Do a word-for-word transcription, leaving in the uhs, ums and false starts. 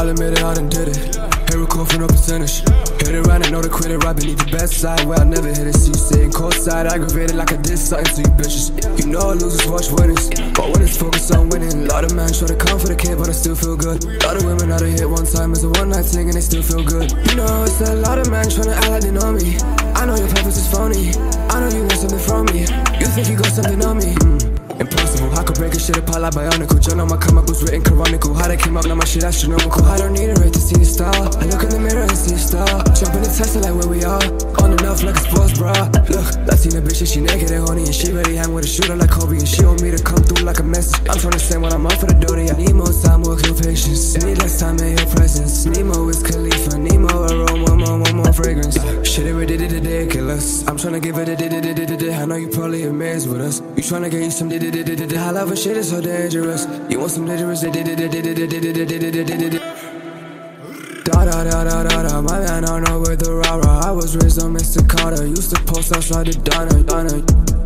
I'll admit it, I done did it. Here we call for no percentage. Hit it right and know to quit it right beneath the best side where I never hit it. See you sitting courtside, aggravated like I did something to you bitches. You know losers watch winners, but when it's focused on winning. A lot of men try to come for the kid, but I still feel good. A lot of women out of hit one time is a one night thing and they still feel good. You know it's a lot of men trying to act like they know me. I know your purpose is phony. I know you want something from me. You think you got something on me? Mm. Impossible, I could break a shit apart like bionicle. John on my come up was written canonical. How they came up, now my shit astronomical. I don't need a rate to see your style. I look in the mirror and see a star. Jump in the Tesla like where we are. On enough like a sports bra. Look, Latina bitch and she naked and horny. And she ready hang with a shooter like Kobe. And she want me to come through like a message. I'm trying to say when I'm off for the dirty. I need more time, more clear patience. Need less time in your presence. Nemo is Khalifa. Nemo aroma, more, more, more fragrance. Shit, it ridiculous. I'm trying to give it a did I know you probably amazed with us. You trying to get you some did I love and shit is so dangerous. You want some dangerous da da da da da da. My man, I don't know where the rah rah. I was raised on Mister Carter. Used to post outside the diner, diner.